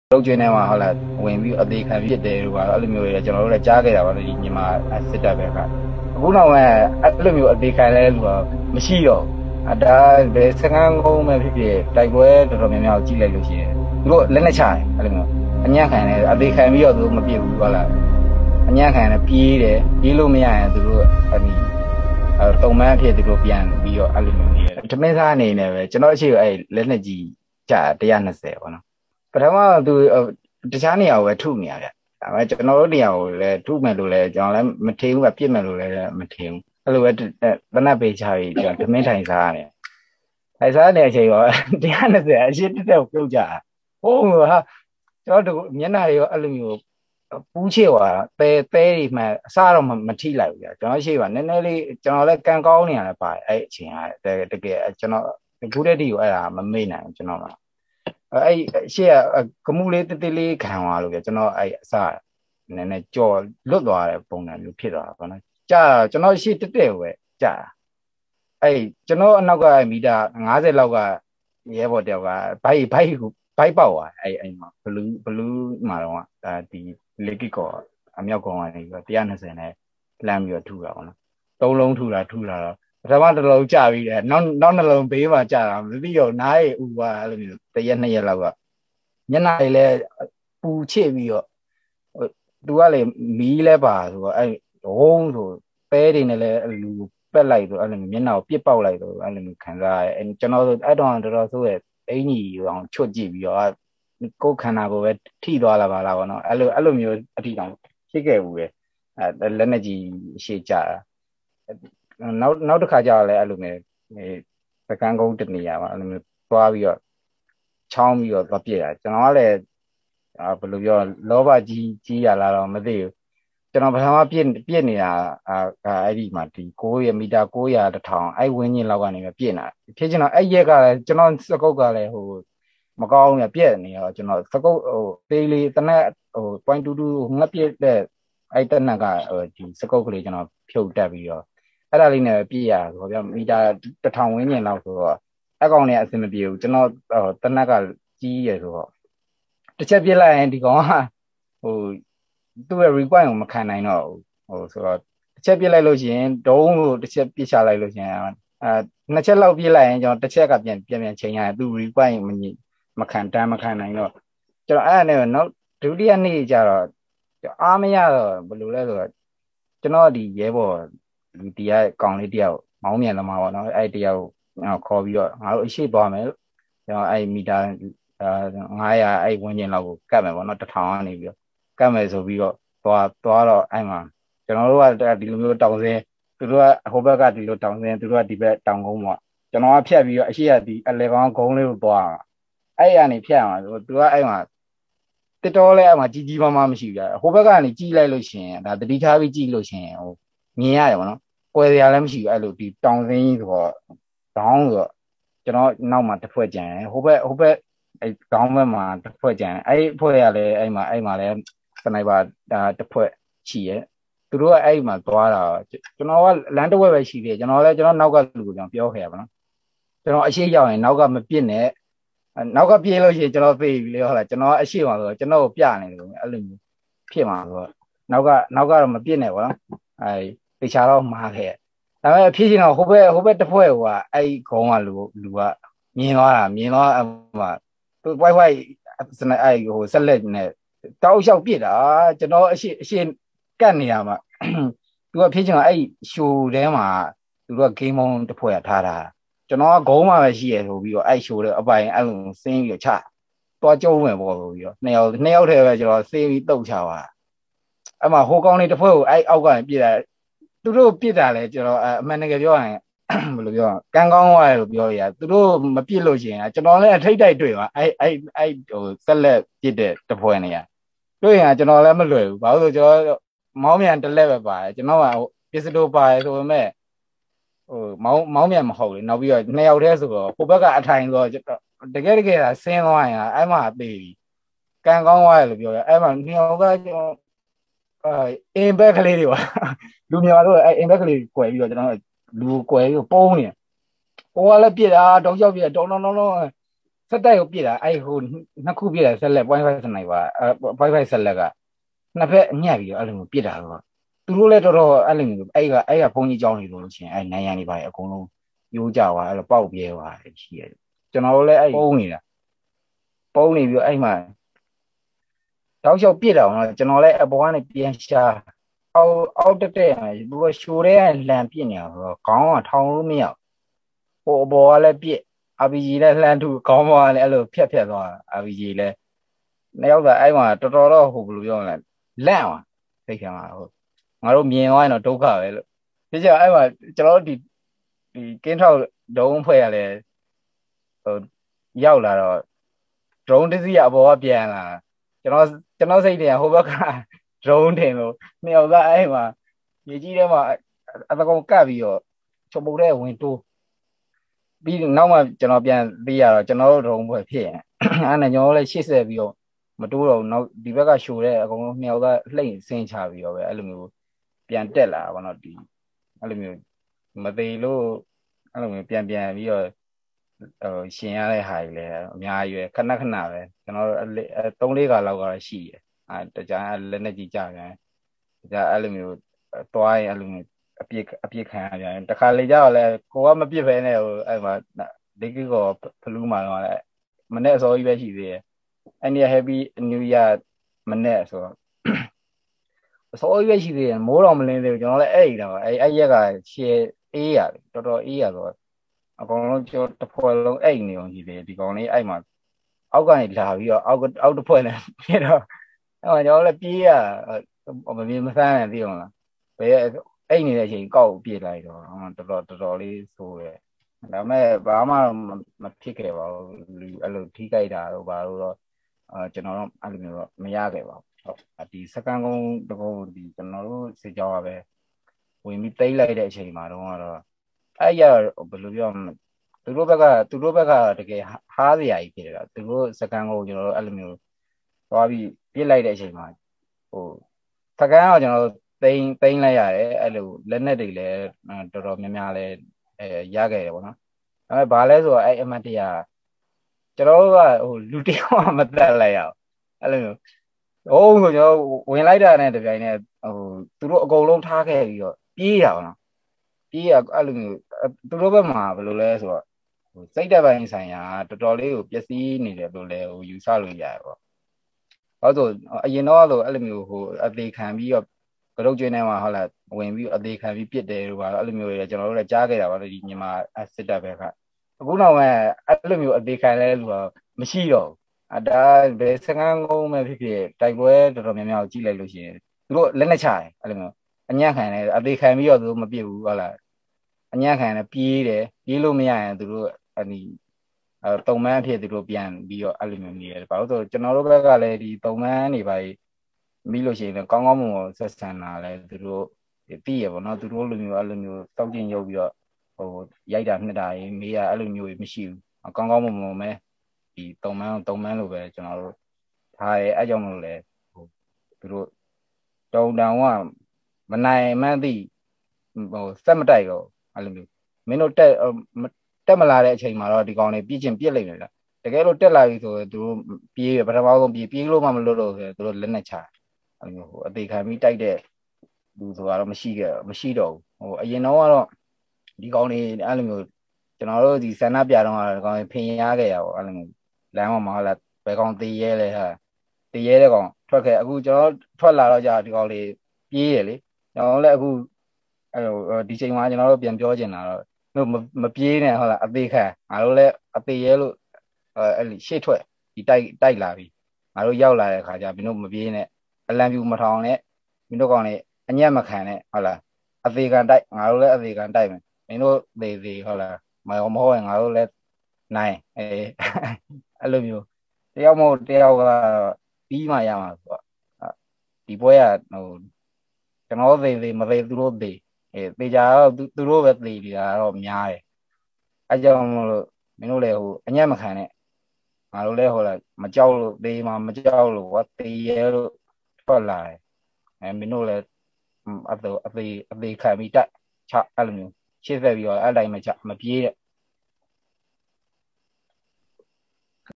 လုပ်ကျွေးနေမှာဟုတ်လားဝင်ပြီးအသေးခံဖြစ်တယ်လို့ကတော့အဲ့လိုမျိုးတွေကျွန်တော်တို့လည်းကြားခဲ့တာပါဒီညီမစစ်တပ်ဘက်ကအခုနောက်မှအဲ့လိုမျိုးအသေးခံလဲလို့တော့မရှိတော့ဒါဘယ်စကန်းကုန်းပဲဖြစ်ဖြစ်တိုက်ပွဲတော်တော်များများကြည့်လိုက်လို့ရှိရင်သူတို့လက်နဲ့ချတယ်အဲ့လိုမျိုးအညံ့ခံတယ်အသေးခံပြီးတော့သူတို့မပြစ်ဘူးဟုတ်လားအညံ့ခံတယ်ပြေးတယ်ပြေးလို့မရရင်သူတို့တုံမန်းအဖြစ်သူတို့ပြန်ပြီးတော့အဲ့လိုမျိုးနေတယ်ထမင်းစားအနေနဲ့ပဲကျွန်တော်အရှိအဲ့လက်နဲ့ကြီးကြ120ပေါ့နော်ပထမသူတခြားနေရာကိုပဲထုနေရဗျဒါပေမဲ့ကျွန်တော်တို့နေရာကိုလည်းထုမယ်လို့လည်းကျွန်တော်လည်းမထင်ဘူးကပြစ်မယ်လို့လည်းမထင်ဘူးအဲ့လိုပဲတနက်ပေးချပြီးကျွန်တော်ထမင်းထိုင်စားရတယ်ထိုင်စားနေတဲ့အချိန်ရော120အရှိတက်တက်ကိုပြုတ်ကြဟုတ်ဟာကျွန်တော်တို့မျက်နှာတွေရောအဲ့လိုမျိုးပူးချေသွားတာသဲတွေမှအစားတော့မထိလိုက်ဘူးဗျကျွန်တော်ရှိပါနည်းနည်းလေးကျွန်တော်လည်းကန်ကောင်းနေရတယ်ပါတယ်အဲ့အချိန်ကတကယ်ကျွန်တော်ခုတည်းဒီကိုအဲ့ဒါမမေ့နိုင်ဘူးကျွန်တော်ကအဲ့ရှေ့ကမှုလေးတေးလေးခံသွားလို့ပြကျွန်တော်အဲ့အစနည်းနည်းကြော်လွတ်သွားတဲ့ပုံစံမျိုးဖြစ်သွားတာပေါ့နော်ကြာကျွန်တော်ရှေ့တက်ပဲကြာအဲ့ကျွန်တော်အနောက်ကမီတာ50လောက်ကရဲဘော်တယောက်ကဘိုက်ပေါက်သွားအဲ့မှာဘလူးမှာတော့ဒီလက်ကိကောအမြောက်ကောင်ကနေပြီး120နဲ့လမ်းပြီးတော့ထူတာပေါ့နော်သုံးလုံးထူတာတော့ပထမတစ်လုံးကြာပြီးတယ်နောက်နှလုံးဘေးမှာကြာတာမသိတော့နားရဥပါအဲ့လိုမျိုးတစ်ရက်နှစ်ရက်လောက်ကမျက်နှာတွေလည်းပူချစ်ပြီးတော့သူကလေမီးလဲပါဆိုတော့အဲ့ဒုံးဆိုပဲတွေနဲ့လည်းလူပက်လိုက်ဆိုအဲ့လိုမျက်နှာကိုပြစ်ပေါက်လိုက်ဆိုအဲ့လိုမျိုးခံစားရအဲ့ကျွန်တော်ဆိုအဲ့တော့တော်တော်ဆိုးရဲ့အင်ကြီးအောင်ချွတ်ကြည့်ပြီးတော့ကိုယ်ခန္ဓာကိုယ်ပဲထိသွားလာပါလားပေါ့နော်အဲ့လိုမျိုးအထိတောင်ဖြစ်ခဲ့ဘူးပဲလက်နဲ့ကြီးရှေ့ကြတာနောက်တစ်ခါကျတော့လည်းအဲ့လိုမျိုးစကန်းကုန်းတနေရာမှာအဲ့လိုမျိုးသွားပြီးတော့ချောင်းပြီးတော့သွားပြည့်တာကျွန်တော်ကလည်းဘယ်လိုပြောလောဘကြီးရလာတော့မသိဘူးကျွန်တော်ပထမပြည့်နေတာအဲ့ဒီမှာဒီ900မီတာ900 1000အဲ့ဝင်းချင်းလောက်ကနေပြည့်နေတာဖြစ်ချင်တော့အဲ့ရက်ကလည်းကျွန်တော်စကုတ်ကလည်းဟိုမကောင်းဘူးပြည့်နေရောကျွန်တော်စကုတ်ဟိုသေးလေးတနက်ဟို0.22ငါပြည့်တဲ့အဲ့တနက်ကဒီစကုတ်ကလေးကျွန်တော်ဖြုတ်တက်ပြီးတော့အဲ့ဒါလေးနဲ့ပြည့်ရဆိုတော့မီတာ1000ဝင်းချင်းလောက်ဆိုတော့အကောင်နဲ့အဆင်မပြေဘူးကျွန်တော်တနက်ကကြီးရဆိုတော့တစ်ချက်ပြစ်လိုက်ရင်ဒီကောင်ကဟိုသူ့ရဲ့ require ကိုမခံနိုင်တော့ဟိုဆိုတော့တစ်ချက်ပြစ်လိုက်လို့ရှိရင်ဒုံးလို့တစ်ချက်ပြစ်ချလိုက်လို့ရှိရင်နှစ်ချက်လောက်ပြစ်လိုက်ရင်ကျွန်တော်တစ်ချက်ကပြန်ချိန်ရတယ်သူ require မခံနိုင်တော့ကျွန်တော်အဲ့ဒါနဲ့နောက်ဒုတိယနေ့ကျတော့အားမရတော့ဘယ်လိုလဲဆိုတော့ကျွန်တော်ဒီရဲဘော်ဒီကကောင်လေးတယောက်မောင်းမြန်သမားပေါ့နော်အဲ့တယောက်ခေါ်ပြီးတော့ငါတို့အရှိသွားမယ်ကျွန်တော်အဲ့မီတာ900အဲ့ဝန်းကျင်လောက်ကိုကတ်မယ်ပေါ့နော်1000ကနေပြီးတော့ကတ်မယ်ဆိုပြီးတော့သွားတော့အဲ့မှာကျွန်တော်တို့ကဒီလိုမျိုးတောင်စင်းသူတို့ကဟိုဘက်ကဒီလိုတောင်စင်းသူတို့ကဒီဘက်တောင်ကုန်းပေါ့ကျွန်တော်ကဖြတ်ပြီးတော့အရှိကဒီအလေကောင်ကုန်းလေးကိုသွားအောင်အဲ့ရနေဖြတ်အောင်သူကအဲ့မှာတစ်တော်လဲအဲ့မှာကြီးမားမရှိဘူးဟိုဘက်ကနေကြီးလိုက်လို့ရှိရင်ဒါတတိထားပြီးကြီးလို့ရှိရင်ဟိုမြင်ရတယ်ပေါ့နော်ကွယ်စရာလည်းမရှိဘူးအဲ့လိုဒီတောင်စင်းကြီးဆိုတော့တောင်းဆိုတော့ကျွန်တော်နောက်မှာတစ်ဖွဲ့ကြံဟိုဘက်အဲ့ခေါင်းဘက်မှာတစ်ဖွဲ့ကြံအဲ့ဖွဲ့ရလဲအဲ့မှာလဲစနိုက်ပါတစ်ဖွဲ့ရှိရဲသူတို့ကအဲ့မှာသွားတာကျွန်တော်ကလမ်းတစ်ဝက်ပဲရှိသေးတယ်ကျွန်တော်နောက်ကလူကိုကျွန်တော်ပြောခဲ့ရပါတော့ကျွန်တော်အရှိရောက်ရင်နောက်ကမပြစ်နဲ့နောက်ကပြေးလို့ရှိရင်ကျွန်တော်သိပြီလေဟုတ်လားကျွန်တော်အရှိမှာဆိုတော့ကျွန်တော်ကိုပြနေတယ်အဲ့လိုမျိုးဖြစ်မှာဆိုတော့နောက်ကတော့မပြစ်နဲ့ပေါ့နော်အဲ့တေချာတော့မှားခဲ့ဒါပေမဲ့ဖြစ်ချင်တော့ဟိုဘက်တစ်ဖွဲ့ကအဲ့ခေါင်းကလူကမြင်သွားအမှသူ wifi စနေအဲ့ဟိုဆက်လက်နဲ့တောက်လျှောက်ပြစ်တာကျွန်တော်အရှိကတ်နေရမှာသူကဖြစ်ချင်တော့အဲ့ရှိုးထဲမှာသူတို့ကဂိမ်းမောင်းတစ်ဖွဲ့ကထားတာကျွန်တော်ကဂုံးမှာပဲရှိရဆိုပြီးတော့အဲ့ရှိုးတဲ့အပိုင်အဲ့လိုစင်းပြီးတော့ချသွားကျုံးမယ်ပေါ့ဆိုပြီးတော့နှစ်ယောက်တည်းပဲကျွန်တော်စေးပြီးတုတ်ချသွားအဲ့မှာဟိုကောင်းလေးတစ်ဖွဲ့ကိုအဲ့အောက်ကနေပြစ်တာသူတို့ပြစ်တာလဲကျွန်တော်အမှန်တကယ်ပြောရရင်ဘယ်လိုပြောကန်းကောင်းသွားတယ်လို့ပြောရသူတို့မပြစ်လို့ရှိရင်ကျွန်တော်လည်းအထိတ်တိုက်တွေ့ပါအဲ့ဟိုဆက်လက်ပြစ်တဲ့တစ်ဖွဲ့နေရတွေ့ရင်ကျွန်တော်လည်းမလွယ်ဘူးဘာလို့ဆိုကျွန်တော်မောင်းမြန်တစ်လက်ပဲပါတယ်ကျွန်တော်ကပစ္စတိုပါတယ်ဆိုပေမဲ့ဟိုမောင်းမြန်မဟုတ်လေနောက်ပြီးတော့နှစ်ယောက်တည်းဆိုတော့ဟိုဘက်ကအထိုင်ဆိုတော့တကယ်ဆင်းသွားရင်အဲ့မှာသေပြီကန်းကောင်းသွားတယ်လို့ပြောရအဲ့မှာနှစ်ယောက်ကကျွန်တော်အင်ဘက်ကလေးတွေပါလူမြန်မာတို့အင်ဘက်ကလေးကွယ်ပြီးတော့ကျွန်တော်လူကွယ်ပြီးပုံးနေဟိုကလည်းပြစ်တာတောက်လျှောက်ပြစ်တောင်းဆက်တိုက်ကိုပြစ်တာအဲ့ဟိုနှစ်ခုပြစ်တာဆက်လက် point 5စနိုက်ပါpoint 5ဆက်လက်ကနှစ်ဖက်ညှက်ပြီးတော့အဲ့လိုမျိုးပြစ်တာတော့သူတို့လည်းတော်တော်အဲ့လိုမျိုးအဲ့ကဘုန်းကြီးကျောင်းနေလို့လို့ချင်းအဲ့နိုင်ရန်တွေပါအကုန်လုံးယိုးကြသွားအဲ့လိုပေါက်ပြဲသွားတယ်ရှိရတယ်ကျွန်တော်တို့လည်းအဲ့ပုံးနေတာပုံးနေပြီးအဲ့မှာတောက်လျှောက်ပြစ်တာတော့ကျွန်တော်လည်းအပေါ်ကနေပြန်ရှာအောက်တက်သူကရှိုးတဲ့လန်ပြစ်နေတာဆိုတော့ခေါင်းကထောင်လို့မရဟိုအပေါ်ကလည်းပြစ် RPG လည်းလှမ်းထုခေါင်းပေါ်ကလည်းအဲ့လိုဖြတ်သွား RPG လည်းနှစ်ယောက်သာအဲ့မှာတော်တော်တော့ဟိုဘယ်လိုပြောမလဲလန့်သွားစိတ်ထဲမှာဟိုငါတို့မြင်သွားရင်တော့ဒုက္ခပဲလို့ဒီကျအဲ့မှာကျွန်တော်တို့ဒီကင်းထောက်ဒုံးဖွဲ့ရလဲဟိုရောက်လာတော့ drone တစ်စီးအပေါ်ကပြန်လာကျွန်တော်စိတ်ထဲဟိုဘက်က drone တင်လို့နှစ်ယောက်သားအဲ့မှာမြေကြီးထဲမှာအတကောင်ကပ်ပြီးတော့ချုပ်ပုတ်တဲ့ဝင်တိုးပြီးနောက်မှကျွန်တော်ပြန်သိရတော့ကျွန်တော်တို့ drone ဖွဲ့ဖြစ်ရင်အဲ့နဲ့ကျွန်တော်လည်းရှေ့ဆက်ပြီးတော့မတိုးတော့နောက်ဒီဘက်ကရှို့တဲ့အကုန်လုံးနှစ်ယောက်ကလှိမ့်ဆင်းချပြီးတော့ပဲအဲ့လိုမျိုးပြန်တက်လာပါတော့ဒီအဲ့လိုမျိုးမသေးလို့အဲ့လိုမျိုးပြန်ပြီးတော့ရှင်ရတဲ့ဟာကြီးလည်းအများကြီးပဲခဏပဲကျွန်တော်တို့3-4ခါလောက်ကတော့ရှိတယ်တကြလက်နဲ့ကြီးကြပြန်တကြအဲ့လိုမျိုးတွားရင်အဲ့လိုမျိုးအပြစ်ခံရပြန်တခါလေကြတော့လဲကိုကမပြစ်ဖဲနဲ့ဟိုအဲ့မှာဒီကီကိုဖလူးမှာတော့လဲမနေ့အစောကြီးပဲရှိသေးတယ်အဲ့ဒီ Happy New Year မနေ့ဆိုတော့အစောကြီးပဲရှိသေးတယ်မိုးတော်မလင်းသေးဘူးကျွန်တော်လည်းအဲ့ဒါအဲ့ရက်ကရှယ်အေးရတော်တော်အေးရဆိုတော့အကောင်လုံးကျော်တစ်ဖွဲ့လုံးအိတ်နေအောင်ရှိသေးတယ်ဒီကောင်လေးအဲ့မှာအောက်ကနေလာပြီးတော့အောက်တစ်ဖွဲ့လည်းဖြစ်တော့အဲ့မှာကျွန်တော်လည်းပြေးရမပြေးမဆန်းနိုင်သေးအောင်လားဘယ်အိတ်နေတဲ့အချိန်ကောက်ပြေးလိုက်တော့တော်တော်လေးဆိုးတယ်ဒါပေမဲ့ဘာမှမဖြစ်ခဲ့ပါဘူးအဲ့လိုထိကြိုက်တာတော့ဘာလို့တော့ကျွန်တော်တို့အဲ့လိုမျိုးတော့မရခဲ့ပါဘူးဟုတ်ဒီစကန်ကုန်းတကုန်းဒီကျွန်တော်တို့စစ်ကြောကပဲဝင်ပြီးတိတ်လိုက်တဲ့အချိန်မှာတော့အဲ့ရဘယ်လိုပြောမလဲသူတို့ဘက်ကတကယ်ဟားစရာကြီးဖြစ်တယ်တော့သူတို့စကန်ကုန်းကျွန်တော်တို့အဲ့လိုမျိုးသွားပြီးပြစ်လိုက်တဲ့အချိန်မှာဟိုစကန်ကကျွန်တော်တို့တိန်လိုက်ရတယ်အဲ့လိုလက်နက်တွေလည်းတော်တော်များများလည်းရခဲ့တယ်ပေါ့နော်ဒါပေမဲ့ဘာလဲဆိုတော့အဲ့အမတ်တရားကျွန်တော်တို့ကဟိုလူတယောက်မှမတက်လိုက်ရအောင်အဲ့လိုမျိုးဟုတ်ဆိုကျွန်တော်ဝင်လိုက်တာနဲ့တပြိုင်နက်ဟိုသူတို့အကုန်လုံးထားခဲ့ပြီးတော့ပြေးတာပေါ့နော်ပြေးရအဲ့လိုမျိုးသူတို့ဘက်မှာဘယ်လိုလဲဆိုတော့ဟိုစိတ်တက်ပိုင်းဆိုင်ရာတော်တော်လေးကိုပျက်စီးနေတယ်လို့လဲဟိုယူဆလို့ရတယ်ပေါ့ဟုတ်ဆိုအရင်တော့ဆိုအဲ့လိုမျိုးဟိုအသေးခံပြီးတော့ကရုတ်ကျွင်းထဲမှာဟုတ်လားဝင်ပြီးအသေးခံပြီးပြစ်တယ်လို့ပါအဲ့လိုမျိုးတွေကျွန်တော်တို့လည်းကြားခဲ့တာပါဒီမြန်မာစစ်တပ်ဘက်ကအခုနောက်မှအဲ့လိုမျိုးအသေးခံလဲလို့မရှိတော့ဒါဘယ်စကန်းကုန်းပဲဖြစ်ဖြစ်တိုက်ပွဲတော်တော်များများကိုကြည့်လိုက်လို့ရှိရင်သူတို့လက်နဲ့ချတယ်အဲ့လိုမျိုးအညံ့ခံတယ်အသေးခံပြီးတော့သူတို့မပြစ်ဘူးဟုတ်လားအညံ့ခံတယ်ပြေးလို့မရရင်သူတို့အနီတုံမန်းအဖြစ်သူတို့ပြန်ပြီးတော့အဲ့လိုမျိုးနေရတယ်ဘာလို့ဆိုကျွန်တော်တို့ဘက်ကလည်းဒီတုံမန်းနေပါပြီးလို့ရှိရင်ကောင်းကောင်းမွန်မွန်ဆက်ဆံတာလည်းသူတို့သိရပါတော့သူတို့လိုမျိုးအဲ့လိုမျိုးတောက်ကျင်ရုပ်ပြီးတော့ဟိုရိုက်တာနှစ်တာရေးမေးရအဲ့လိုမျိုးမရှိဘူးကောင်းကောင်းမွန်မွန်ပဲဒီတုံမန်းလို့ပဲကျွန်တော်တို့ထားရဲအဲ့ကြောင့်မလို့လေဟိုသူတို့တုံတောင်ကမနိုင်မှန်းသိဟိုစက်မတိုက်တော့အဲ့လိုမျိုးမင်းတို့တက်မလာတဲ့အချိန်မှာတော့ဒီကောင်တွေပြစ်ချင်းပြစ်လိုက်တယ်လားတကယ်လို့တက်လာပြီဆိုရင်သူတို့ပြေးပထမဆုံးပြေးလို့မှမလို့တော့ဆိုသူတို့လက်နဲ့ချအဲ့လိုဟိုအသေးခံပြီးတိုက်တဲ့လူဆိုတော့မရှိတော့ဘူးဟိုအရင်တော့ကတော့ဒီကောင်တွေအဲ့လိုမျိုးကျွန်တော်တို့ဒီဆန္ဒပြတော့ဒီကောင်တွေဖင်ရခဲ့ရပါအဲ့လိုမျိုးလမ်းမှာလာဘယ်ကောင်တေးရဲလဲဟာတေးရဲတဲ့ကောင်ထွက်ခဲ့အခုကျွန်တော်ထွက်လာတော့ကြာဒီကောင်လေးပြေးရလေကျွန်တော်လည်းအခုအဲ့လိုဒီချိန်မှာကျွန်တော်တို့ပြန်ပြောချင်တာတော့တို့မပြေးနဲ့ဟုတ်လားအသေးခံငါတို့လည်းအသေးရဲလို့အဲ့လိုရှေ့ထွက်ဒီတိုက်လာပြီငါတို့ရောက်လာတဲ့ခါကျမင်းတို့မပြေးနဲ့အလံပြူမထောင်နဲ့မင်းတို့ကောင်လေးအညက်မခံနဲ့ဟုတ်လားအသေးခံတိုက်ငါတို့လည်းအသေးခံတိုက်မယ်မင်းတို့သေးဟုတ်လားမဟုတ်ရင်ငါတို့လည်းနိုင်အဲ့လိုမျိုးတယောက်မဟုတ်တယောက်ကပြီးမှရမှာဆိုတော့ဒီပွဲကဟိုကျွန်တော်သေးမသေးသူတို့သေးသေချာတော့သူတို့ပဲသေနေတာတော့များတယ်အဲကြောင့်မလို့မင်းတို့လည်းဟိုအညက်မခံနဲ့ငါတို့လည်းဟိုလားမကြောက်လို့သေမှာမကြောက်လို့သေရဲလို့ထွက်လာတယ်မင်းတို့လည်းအသေးခံပြီးတိုက်ချအဲ့လိုမျိုးရှေ့ဆက်ပြီးတော့အဲ့တိုင်းမပြေးတဲ့